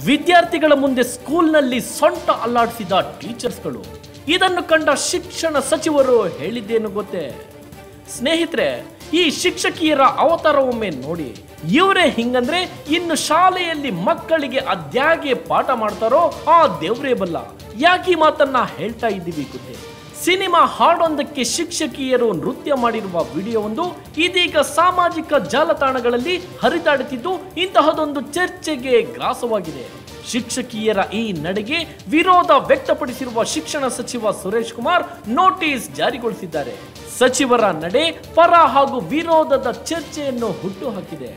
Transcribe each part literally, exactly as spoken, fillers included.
ವಿದ್ಯಾರ್ಥಿಗಳ ಮುಂದೆ ಸ್ಕೂಲ್ನಲ್ಲಿ ಸೊಂಟ ಅಲ್ಲಾಡಿಸಿದ ಟೀಚರ್ಸ್ಗಳು. ಇದನ್ನು ಕಂಡ ಶಿಕ್ಷಣ ಸಚಿವರು ಹೇಳಿದ್ದೇನು ಗೊತ್ತೇ? ಸ್ನೇಹಿತರೆ, ಈ ಶಿಕ್ಷಕಿಯರ ಅವತಾರವೊಮ್ಮೆ ನೋಡಿ. ಇವರೇ ಹಿಂಗಂದ್ರೆ ಇನ್ನು ಶಾಲೆಯಲ್ಲಿ ಮಕ್ಕಳಿಗೆ ಅದ್ಯಾಗೆ ಪಾಠ ಮಾಡ್ತಾರೋ ಆ ದೇವ್ರೇ ಬಲ್ಲ. ಯಾಕೆ ಈ ಮಾತನ್ನ ಹೇಳ್ತಾ ಇದ್ದೀವಿ ಗೊತ್ತೇ? ಸಿನಿಮಾ ಹಾಡೊಂದಕ್ಕೆ ಶಿಕ್ಷಕಿಯರು ನೃತ್ಯ ಮಾಡಿರುವ ವಿಡಿಯೋವೊಂದು ಇದೀಗ ಸಾಮಾಜಿಕ ಜಾಲತಾಣಗಳಲ್ಲಿ ಹರಿದಾಡುತ್ತಿದ್ದು ಇಂತಹದೊಂದು ಚರ್ಚೆಗೆ ಗ್ರಾಸವಾಗಿದೆ. ಶಿಕ್ಷಕಿಯರ ಈ ನಡೆಗೆ ವಿರೋಧ ವ್ಯಕ್ತಪಡಿಸಿರುವ ಶಿಕ್ಷಣ ಸಚಿವ ಸುರೇಶ್ ಕುಮಾರ್ ನೋಟಿಸ್ ಜಾರಿಗೊಳಿಸಿದ್ದಾರೆ. ಸಚಿವರ ನಡೆ ಪರ ಹಾಗೂ ವಿರೋಧದ ಚರ್ಚೆಯನ್ನು ಹುಟ್ಟುಹಾಕಿದೆ.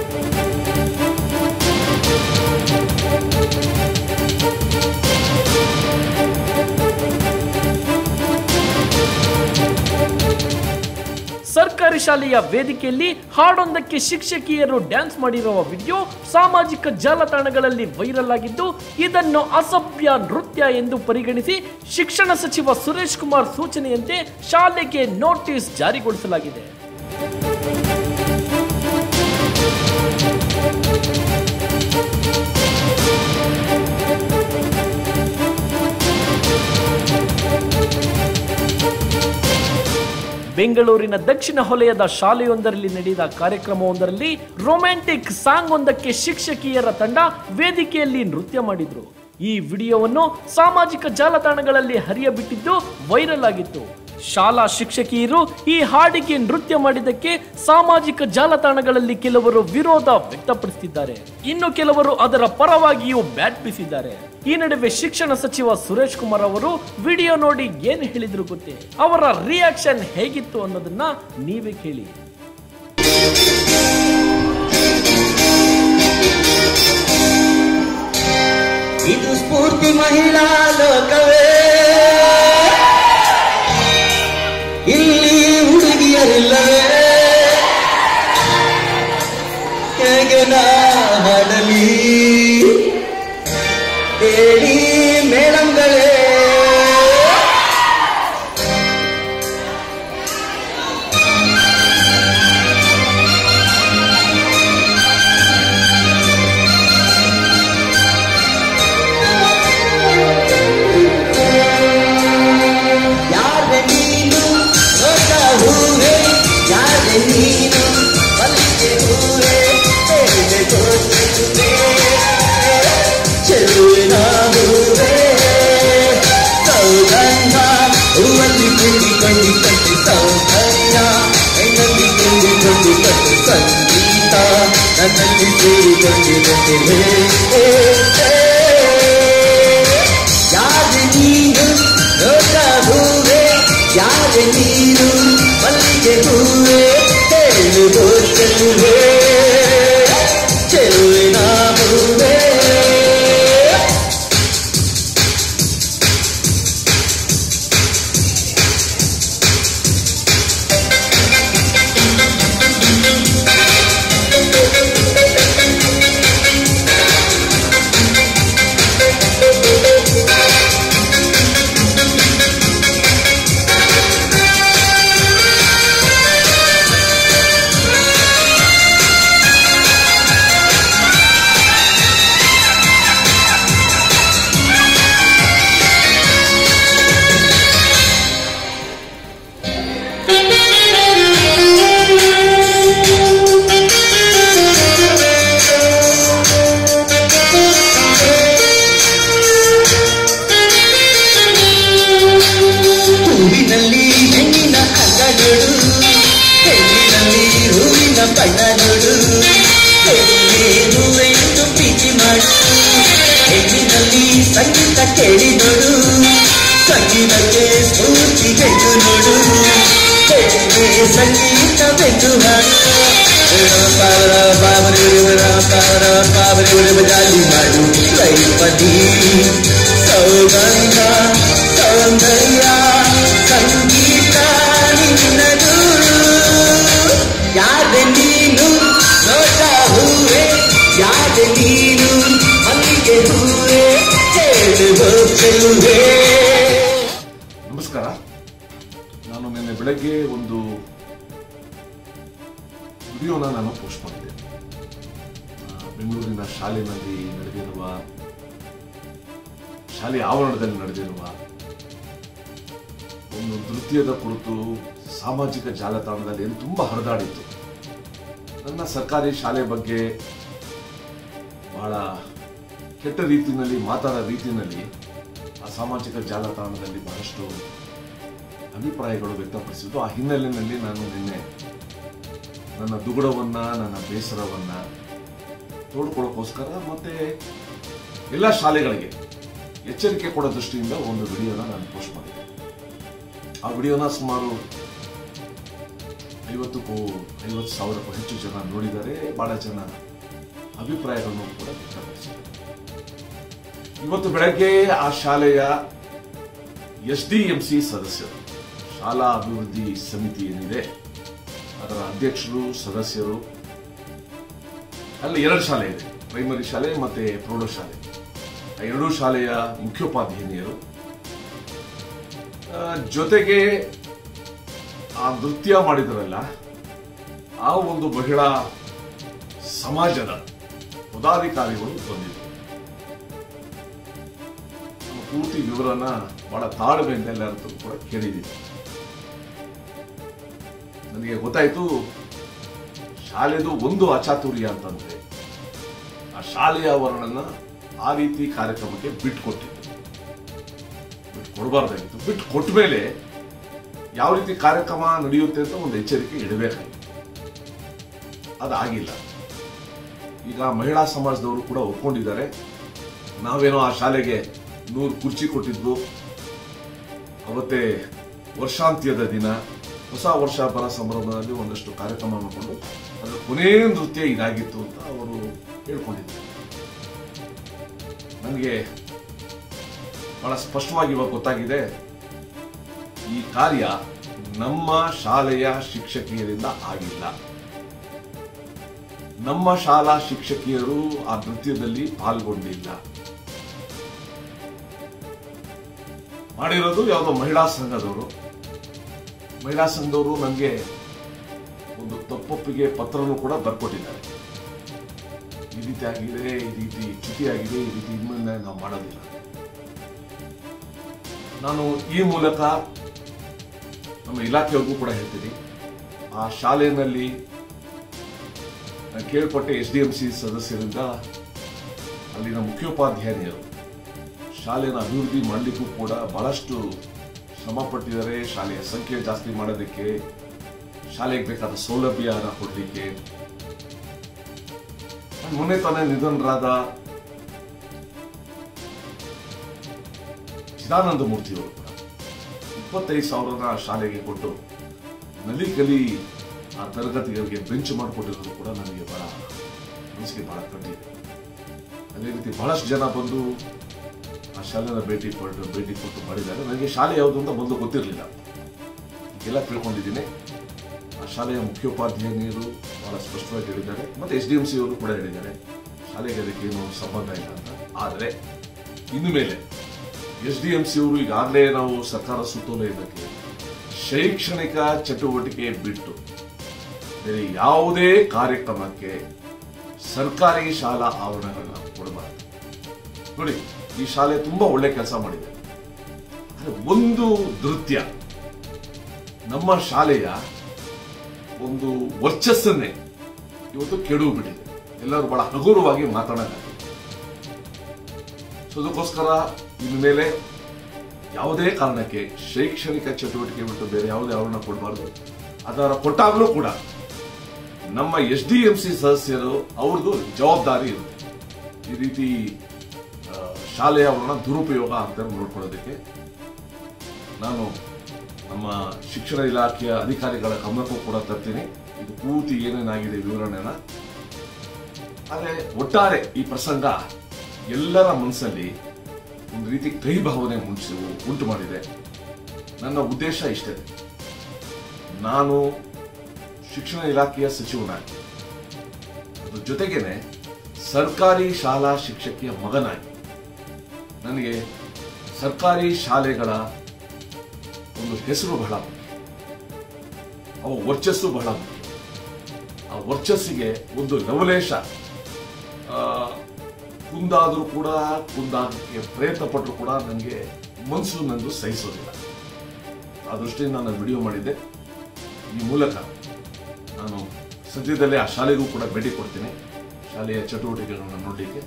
ಸರ್ಕಾರಿ ಶಾಲೆಯ ವೇದಿಕೆಯಲ್ಲಿ ಹಾಡೊಂದಕ್ಕೆ ಶಿಕ್ಷಕಿಯರು ಡ್ಯಾನ್ಸ್ ಮಾಡಿರುವ ವಿಡಿಯೋ ಸಾಮಾಜಿಕ ಜಾಲತಾಣಗಳಲ್ಲಿ ವೈರಲ್ ಆಗಿದ್ದು, ಇದನ್ನು ಅಸಭ್ಯ ನೃತ್ಯ ಎಂದು ಪರಿಗಣಿಸಿ ಶಿಕ್ಷಣ ಸಚಿವ ಸುರೇಶ್ ಕುಮಾರ್ ಸೂಚನೆಯಂತೆ ಶಾಲೆಗೆ ನೋಟಿಸ್ ಜಾರಿಗೊಳಿಸಲಾಗಿದೆ. ಬೆಂಗಳೂರಿನ ದಕ್ಷಿಣ ವಲಯದ ಶಾಲೆಯೊಂದರಲ್ಲಿ ನಡೆದ ಕಾರ್ಯಕ್ರಮವೊಂದರಲ್ಲಿ ರೊಮ್ಯಾಂಟಿಕ್ ಸಾಂಗ್ ಒಂದಕ್ಕೆ ಶಿಕ್ಷಕಿಯರ ತಂಡ ವೇದಿಕೆಯಲ್ಲಿ ನೃತ್ಯ ಮಾಡಿದ್ರು. ಈ ವಿಡಿಯೋವನ್ನು ಸಾಮಾಜಿಕ ಜಾಲತಾಣಗಳಲ್ಲಿ ಹರಿಯಬಿಟ್ಟಿದ್ದು ವೈರಲ್ ಆಗಿತ್ತು. ಶಾಲಾ ಶಿಕ್ಷಕಿಯರು ಈ ಹಾಡಿಗೆ ನೃತ್ಯ ಮಾಡಿದ್ದಕ್ಕೆ ಸಾಮಾಜಿಕ ಜಾಲತಾಣಗಳಲ್ಲಿ ಕೆಲವರು ವಿರೋಧ ವ್ಯಕ್ತಪಡಿಸುತ್ತಿದ್ದಾರೆ. ಇನ್ನು ಕೆಲವರು ಅದರ ಪರವಾಗಿಯೂ ಬ್ಯಾಟ್ ಬೀಸಿದ್ದಾರೆ. ಈ ನಡುವೆ ಶಿಕ್ಷಣ ಸಚಿವ ಸುರೇಶ್ ಕುಮಾರ್ ಅವರು ವಿಡಿಯೋ ನೋಡಿ ಏನ್ ಹೇಳಿದ್ರು ಗೊತ್ತೇ? ಅವರ ರಿಯಾಕ್ಷನ್ ಹೇಗಿತ್ತು ಅನ್ನೋದನ್ನ ನೀವೇ ಕೇಳಿ. ಇದು ಸ್ಫೂರ್ತಿ ಮಹಿಳಾ ಲೋಕವೇ, ಇಲ್ಲಿ ಹುಡುಗಿಯರಿಲ್ಲವೇ, ಹೇಗೆ ನಾ ಹಾಡಲಿ ಹೇಳಿ ಮೇಡಮ್ಗಳೇ. ಯಾರೆ ನೀನು ದೊಡ್ಡ ಹೂವೆ, ಯಾರೆ ನೀನು ಮಲ್ಲಿಗೆ ಹೂವೆ, ಹೇಗೆ ತೋರಿಸುವೆ ಚೆಲುವಿನ ಹೂವೆ, ಸೌಗಂಧ ಹೂವಲ್ಲಿ ತುಂಬಿಕೊಂಡು ಕಟ್ಟಿ ಸೌಂದರ್ಯ, ಹೆಣ್ಣಲ್ಲಿ ತುಂಬಿಕೊಂಡು ಕಟ್ಟಿ ಸಂಗೀತ, ನನ್ನಲ್ಲಿ ಸೇರಿಕೊಂಡಿರುತ್ತದೆ. ಯಾರೆ ನೀನು ದೊಡ್ಡ ಹೂವೆ, ಯಾರೆ ನೀನು ಮಲ್ಲಿಗೆ ಹೂವೆ, ಹೇಳುವುದು ಚೆಲುವೆ ಚೆಲುವಿನ ಹೂವೆ. ಹೂವಿನಲ್ಲಿ ಹೆಣ್ಣಿನ ಅಂಗ ನೋಡು, ಹೆಣ್ಣಿನಲ್ಲಿ ಹೂವಿನ ಬಣ್ಣ ನೋಡು, ಹೆಣ್ಣೇನು ಎಂದು ಪ್ರೀತಿ ಮಾಡು, ಹೆಣ್ಣಿನಲ್ಲಿ ಸಂಗೀತ ಕೇಳಿ ನೋಡು, ಸಂಗೀತಕ್ಕೆ ಸ್ಫೂರ್ತಿ ಗೆದ್ದು ನೋಡು, ಹೆಣ್ಣೆ ಸಂಗೀತವೆಂದು ಹಾಡು, ಪಾವರ ಪಾವರಿ ಪಾವರ ಪಾವರಿ ಬಜಾಲಿ ಮಾಡು, ಲೈಪದಿ ಸೌಗಂಧ ಸೌಂದರ್ಯ ಸಂಗೀತ ನಿನ್ನದು. ಯಾರೆ ನೀನು ದೊಡ್ಡ ಹೂವೆ, ಯಾರೆ ನೀನು ಮಲ್ಲಿಗೆ ಹೂವೆ, ಹೇಳುವುದು ಚೆಲುವೆ. ನಮಸ್ಕಾರ. ನಾನು ನಿನ್ನೆ ಬೆಳಗ್ಗೆ ಒಂದು ವಿಡಿಯೋನ ನಾನು ಪೋಸ್ಟ್ ಮಾಡಿದ್ದೆ. ಬೆಂಗಳೂರಿನ ಶಾಲೆಯಲ್ಲಿ ನಡೆದಿರುವ ಶಾಲೆಯ ಆವರಣದಲ್ಲಿ ನಡೆದಿರುವ ಒಂದು ನೃತ್ಯದ ಕುರಿತು ಸಾಮಾಜಿಕ ಜಾಲತಾಣದಲ್ಲಿ ಏನು ತುಂಬಾ ಹರಿದಾಡಿತ್ತು. ನನ್ನ ಸರ್ಕಾರಿ ಶಾಲೆ ಬಗ್ಗೆ ಬಹಳ ಕೆಟ್ಟ ರೀತಿಯಲ್ಲಿ ಮಾತಾಡೋ ರೀತಿಯಲ್ಲಿ ಆ ಸಾಮಾಜಿಕ ಜಾಲತಾಣದಲ್ಲಿ ಬಹಳಷ್ಟು ಅಭಿಪ್ರಾಯಗಳು ವ್ಯಕ್ತಪಡಿಸಿದ್ದು. ಆ ಹಿನ್ನೆಲೆಯಲ್ಲಿ ನಾನು ನಿನ್ನೆ ನನ್ನ ದುಗುಡವನ್ನ, ನನ್ನ ಬೇಸರವನ್ನ ತೋಡ್ಕೊಳ್ಳೋಕ್ಕೋಸ್ಕರ ಮತ್ತೆ ಎಲ್ಲ ಶಾಲೆಗಳಿಗೆ ಎಚ್ಚರಿಕೆ ಕೊಡೋ ದೃಷ್ಟಿಯಿಂದ ಒಂದು ವಿಡಿಯೋನ ನಾನು ಪೋಸ್ಟ್ ಮಾಡಿದ್ದೆ. ಆ ವಿಡಿಯೋನ ಸುಮಾರು ಐವತ್ತಕ್ಕೂ ಐವತ್ತು ಸಾವಿರಕ್ಕೂ ಹೆಚ್ಚು ಜನ ನೋಡಿದ್ದಾರೆ. ಬಹಳ ಜನ ಅಭಿಪ್ರಾಯಗಳನ್ನು ಕೂಡ ವ್ಯಕ್ತಪಡಿಸಿದ್ದಾರೆ. ಇವತ್ತು ಬೆಳಗ್ಗೆ ಆ ಶಾಲೆಯ ಎಸ್ ಡಿ ಎಂ ಸಿ ಸದಸ್ಯರು, ಶಾಲಾ ಅಭಿವೃದ್ಧಿ ಸಮಿತಿ ಏನಿದೆ ಅದರ ಅಧ್ಯಕ್ಷರು, ಸದಸ್ಯರು, ಅಲ್ಲಿ ಎರಡು ಶಾಲೆ ಇದೆ, ಪ್ರೈಮರಿ ಶಾಲೆ ಮತ್ತೆ ಪ್ರೌಢಶಾಲೆ. ಆ ಎರಡೂ ಶಾಲೆಯ ಮುಖ್ಯೋಪಾಧ್ಯಾಯನಿಯರು ಜೊತೆಗೆ ಆ ನೃತ್ಯ ಮಾಡಿದರಲ್ಲ ಆ ಒಂದು ಮಹಿಳಾ ಸಮಾಜದ ಪದಾಧಿಕಾರಿಗಳು ಬಂದಿದ್ದರು. ಪೂರ್ತಿ ವಿವರನ ಬಹಳ ತಾಳ್ಮೆಯಿಂದ ಎಲ್ಲರೂ ಕೂಡ ಕೇಳಿದ್ದೀನಿ. ನನಗೆ ಗೊತ್ತಾಯ್ತು ಶಾಲೆದು ಒಂದು ಅಚಾತುರ್ಯ ಅಂತಂದ್ರೆ ಆ ಶಾಲೆಯ ಆವರಣನ ಆ ರೀತಿ ಕಾರ್ಯಕ್ರಮಕ್ಕೆ ಬಿಟ್ಟುಕೊಟ್ಟಿದ್ದು. ಬಿಟ್ಟು ಕೊಡಬಾರ್ದಾಗಿತ್ತು. ಬಿಟ್ಟು ಕೊಟ್ಟ ಮೇಲೆ ಯಾವ ರೀತಿ ಕಾರ್ಯಕ್ರಮ ನಡೆಯುತ್ತೆ ಅಂತ ಒಂದು ಎಚ್ಚರಿಕೆ ಇಡಬೇಕಾಗಿತ್ತು. ಅದಾಗಿಲ್ಲ. ಈಗ ಮಹಿಳಾ ಸಮಾಜದವರು ಕೂಡ ಒಪ್ಕೊಂಡಿದ್ದಾರೆ. ನಾವೇನೋ ಆ ಶಾಲೆಗೆ ನೂರು ಕುರ್ಚಿ ಕೊಟ್ಟಿದ್ವು, ಅವತ್ತೇ ವರ್ಷಾಂತ್ಯದ ದಿನ ಹೊಸ ವರ್ಷ ಬರ ಸಂಭ್ರಮದಲ್ಲಿ ಒಂದಷ್ಟು ಕಾರ್ಯಕ್ರಮ ಮಾಡಿಕೊಂಡು ಅದರ ಕೊನೆಯ ನೃತ್ಯ ಇದಾಗಿತ್ತು ಅಂತ ಅವರು ಹೇಳ್ಕೊಂಡಿದ್ದಾರೆ. ನನಗೆ ಬಹಳ ಸ್ಪಷ್ಟವಾಗಿ ಇವಾಗ ಗೊತ್ತಾಗಿದೆ, ಈ ಕಾರ್ಯ ನಮ್ಮ ಶಾಲೆಯ ಶಿಕ್ಷಕಿಯರಿಂದ ಆಗಿಲ್ಲ. ನಮ್ಮ ಶಾಲಾ ಶಿಕ್ಷಕಿಯರು ಆ ನೃತ್ಯದಲ್ಲಿ ಪಾಲ್ಗೊಂಡಿಲ್ಲ. ಮಾಡಿರೋದು ಯಾವುದೋ ಮಹಿಳಾ ಸಂಘದವರು. ಮಹಿಳಾ ಸಂಘದವರು ನನಗೆ ಒಂದು ತಪ್ಪೊಪ್ಪಿಗೆ ಪತ್ರನೂ ಕೂಡ ಬರ್ಕೊಟ್ಟಿದ್ದಾರೆ. ಈ ರೀತಿ ಆಗಿದೆ, ಈ ರೀತಿ ಚ್ಯುತಿ ಆಗಿದೆ, ಈ ರೀತಿ ಇನ್ಮೇಲೆ ನಾವು ಮಾಡೋದಿಲ್ಲ. ನಾನು ಈ ಮೂಲಕ ನಮ್ಮ ಇಲಾಖೆಯವ್ರಿಗೂ ಕೂಡ ಹೇಳ್ತೀನಿ, ಆ ಶಾಲೆಯಲ್ಲಿ ನಾನು ಕೇಳ್ಪಟ್ಟೆ ಎಸ್ ಡಿ ಎಂ ಸಿ ಸದಸ್ಯರಿಂದ ಅಲ್ಲಿನ ಮುಖ್ಯೋಪಾಧ್ಯಾಯನಿಯರು ಶಾಲೆನ ಅಭಿವೃದ್ಧಿ ಮಾಡಲಿಕ್ಕೂ ಕೂಡ ಬಹಳಷ್ಟು ಶ್ರಮ ಪಟ್ಟಿದ್ದಾರೆ. ಶಾಲೆಯ ಸಂಖ್ಯೆ ಜಾಸ್ತಿ ಮಾಡೋದಕ್ಕೆ, ಶಾಲೆಗೆ ಬೇಕಾದ ಸೌಲಭ್ಯನ ಕೊಡಲಿಕ್ಕೆ. ಮೊನ್ನೆ ತಾನೇ ನಿಧನರಾದ ಚಿದಾನಂದ ಮೂರ್ತಿಯವರು ಕೂಡ ಇಪ್ಪತ್ತೈದು ಸಾವಿರ ಶಾಲೆಗೆ ಕೊಟ್ಟು ನಲಿಕಲಿ ಆ ತರಗತಿಗಳಿಗೆ ಬೆಂಚ್ ಮಾಡಿಕೊಟ್ಟಿರೋದು ಕೂಡ ನನಗೆ ಬಹಳ ಮನಸ್ಸಿಗೆ ಬಹಳ ಕಟ್ಟಿದೆ. ಅದೇ ರೀತಿ ಬಹಳಷ್ಟು ಜನ ಬಂದು ಆ ಶಾಲೆನ ಭೇಟಿ ಕೊಟ್ಟು ಭೇಟಿ ಕೊಟ್ಟು ಮಾಡಿದ್ದಾರೆ. ನನಗೆ ಶಾಲೆ ಯಾವುದು ಅಂತ ಮೊದಲು ಗೊತ್ತಿರಲಿಲ್ಲ, ಈಗೆಲ್ಲ ತಿಳ್ಕೊಂಡಿದ್ದೀನಿ. ಆ ಶಾಲೆಯ ಮುಖ್ಯೋಪಾಧ್ಯಾಯನಿಯರು ಬಹಳ ಸ್ಪಷ್ಟವಾಗಿ ಹೇಳಿದ್ದಾರೆ, ಮತ್ತೆ ಎಸ್ ಡಿ ಎಂ ಸಿ ಅವರು ಕೂಡ ಹೇಳಿದ್ದಾರೆ ಶಾಲೆಗೆ ಅದಕ್ಕೇನು ಸಂಬಂಧ ಇಲ್ಲ ಅಂತ. ಆದರೆ ಇನ್ನು ಮೇಲೆ ಎಸ್ ಡಿ ಎಂ ಸಿ ಅವರು ಈಗಾಗಲೇ ನಾವು ಸರ್ಕಾರ ಸುತ್ತೋಲೆಯಕ್ಕೆ ಶೈಕ್ಷಣಿಕ ಚಟುವಟಿಕೆ ಬಿಟ್ಟು ಬೇರೆ ಯಾವುದೇ ಕಾರ್ಯಕ್ರಮಕ್ಕೆ ಸರ್ಕಾರಿ ಶಾಲಾ ಆವರಣಗಳನ್ನ ಕೊಡಬಾರದು. ನೋಡಿ, ಈ ಶಾಲೆ ತುಂಬಾ ಒಳ್ಳೆ ಕೆಲಸ ಮಾಡಿದೆ. ಒಂದು ನೃತ್ಯ ನಮ್ಮ ಶಾಲೆಯ ಒಂದು ವರ್ಚಸ್ಸನ್ನೇ ಇವತ್ತು ಕೆಡುವು ಬಿಟ್ಟಿದೆ. ಎಲ್ಲರೂ ಬಹಳ ಹಗುರವಾಗಿ ಮಾತನಾಡಲಾಗಿದೆ. ಸೊ ಅದಕ್ಕೋಸ್ಕರ ಇನ್ನು ಮೇಲೆ ಯಾವುದೇ ಕಾರಣಕ್ಕೆ ಶೈಕ್ಷಣಿಕ ಚಟುವಟಿಕೆ ಬಿಟ್ಟು ಬೇರೆ ಯಾವುದೇ ಆವರಣ ಕೊಡಬಾರದು. ಅದರ ಕೊಟ್ಟಾಗಲೂ ಕೂಡ ನಮ್ಮ ಎಸ್ ಡಿ ಎಂ ಸಿ ಸದಸ್ಯರು ಅವ್ರದ್ದು ಜವಾಬ್ದಾರಿ ಇರುತ್ತೆ. ಈ ರೀತಿ ಶಾಲೆಯ ಆವರಣ ದುರುಪಯೋಗ ಅಂತ ನೋಡ್ಕೊಳ್ಳೋದಕ್ಕೆ ನಾನು ನಮ್ಮ ಶಿಕ್ಷಣ ಇಲಾಖೆಯ ಅಧಿಕಾರಿಗಳ ಗಮನಕ್ಕೂ ಕೂಡ ತರ್ತೀನಿ. ಇದು ಪೂರ್ತಿ ಏನೇನಾಗಿದೆ ವಿವರಣೆನ. ಆದರೆ ಒಟ್ಟಾರೆ ಈ ಪ್ರಸಂಗ ಎಲ್ಲರ ಮನಸ್ಸಲ್ಲಿ ಒಂದು ರೀತಿ ಕೈ ಭಾವನೆ ಮುಂಚೆ ಉಂಟು ಮಾಡಿದೆ. ನನ್ನ ಉದ್ದೇಶ ಇಷ್ಟೇ, ನಾನು ಶಿಕ್ಷಣ ಇಲಾಖೆಯ ಸಚಿವನಾಗಿ ಅದ್ರ ಜೊತೆಗೇನೆ ಸರ್ಕಾರಿ ಶಾಲಾ ಶಿಕ್ಷಕಿಯ ಮಗನಾಗಿ ನನಗೆ ಸರ್ಕಾರಿ ಶಾಲೆಗಳ ಒಂದು ಹೆಸರು ಬಹಳ ಮುಖ್ಯ, ಅವ ವರ್ಚಸ್ಸು ಬಹಳ ಮುಖ್ಯ. ಆ ವರ್ಚಸ್ಸಿಗೆ ಒಂದು ಲವಲೇಶ ಕುಂದಾದರೂ ಕೂಡ ಕುಂದಾಗಕ್ಕೆ ಪ್ರಯತ್ನ ಪಟ್ಟರು ಕೂಡ ನನಗೆ ಮನಸ್ಸು ನಂದು ಸಹಿಸೋದಿಲ್ಲ. ಆ ದೃಷ್ಟಿಯಿಂದ ನಾನು ವಿಡಿಯೋ ಮಾಡಿದ್ದೆ. ಈ ಮೂಲಕ ನಾನು ಸದ್ಯದಲ್ಲೇ ಆ ಶಾಲೆಗೂ ಕೂಡ ಭೇಟಿ ಕೊಡ್ತೀನಿ, ಶಾಲೆಯ ಚಟುವಟಿಕೆಗಳನ್ನು ನೋಡಲಿಕ್ಕೆ.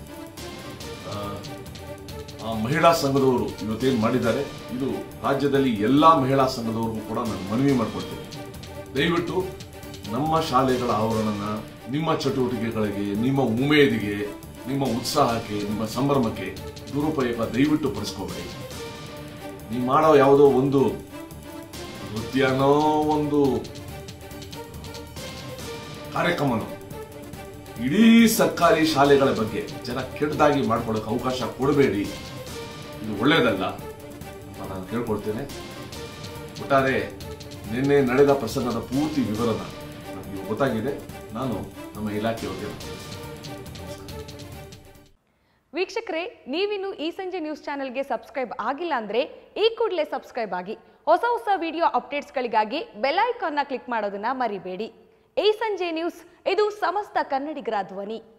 ಆ ಮಹಿಳಾ ಸಂಘದವರು ಇವತ್ತೇನು ಮಾಡಿದ್ದಾರೆ, ಇದು ರಾಜ್ಯದಲ್ಲಿ ಎಲ್ಲ ಮಹಿಳಾ ಸಂಘದವ್ರಿಗೂ ಕೂಡ ನಾನು ಮನವಿ ಮಾಡಿಕೊಡ್ತೀನಿ. ದಯವಿಟ್ಟು ನಮ್ಮ ಶಾಲೆಗಳ ಆವರಣನ ನಿಮ್ಮ ಚಟುವಟಿಕೆಗಳಿಗೆ, ನಿಮ್ಮ ಉಮೇದಿಗೆ, ನಿಮ್ಮ ಉತ್ಸಾಹಕ್ಕೆ, ನಿಮ್ಮ ಸಂಭ್ರಮಕ್ಕೆ ದುರುಪಯೋಗ ದಯವಿಟ್ಟು ಪಡಿಸ್ಕೋಬೇಡಿ. ನೀವು ಮಾಡೋ ಯಾವುದೋ ಒಂದು ನೃತ್ಯನೋ ಒಂದು ಕಾರ್ಯಕ್ರಮನೋ ಇಡೀ ಸರ್ಕಾರಿ ಶಾಲೆಗಳ ಬಗ್ಗೆ ಜನ ಕೆಟ್ಟದಾಗಿ ಮಾಡ್ಕೊಳ್ಳೋಕೆ ಅವಕಾಶ ಕೊಡಬೇಡಿ. ಇದು ಒಳ್ಳೆಯದಲ್ಲ ಅಂತ ನಾನು ಕೇಳ್ಕೊಳ್ತೇನೆ. ಒಟ್ಟಾರೆ ನಿನ್ನೆ ನಡೆದ ಪ್ರಸಂಗದ ಪೂರ್ತಿ ವಿವರನ ನನಗೆ ಗೊತ್ತಾಗಿದೆ. ನಾನು ನಮ್ಮ ಇಲಾಖೆಯವರಿಗೆ ವೀಕ್ಷಕರೇ, ನೀವಿನ್ನು ಈ ಸಂಜೆ ನ್ಯೂಸ್ ಚಾನೆಲ್ಗೆ ಸಬ್ಸ್ಕ್ರೈಬ್ ಆಗಿಲ್ಲ ಅಂದ್ರೆ ಈ ಕೂಡಲೇ ಸಬ್ಸ್ಕ್ರೈಬ್ ಆಗಿ ಹೊಸ ಹೊಸ ವಿಡಿಯೋ ಅಪ್ಡೇಟ್ಸ್ಗಳಿಗಾಗಿ ಬೆಲ್ ಐಕಾನ್ನ ಕ್ಲಿಕ್ ಮಾಡೋದನ್ನ ಮರಿಬೇಡಿ. ಈ ಸಂಜೆ ನ್ಯೂಸ್, ಇದು ಸಮಸ್ತ ಕನ್ನಡಿಗರ ಧ್ವನಿ.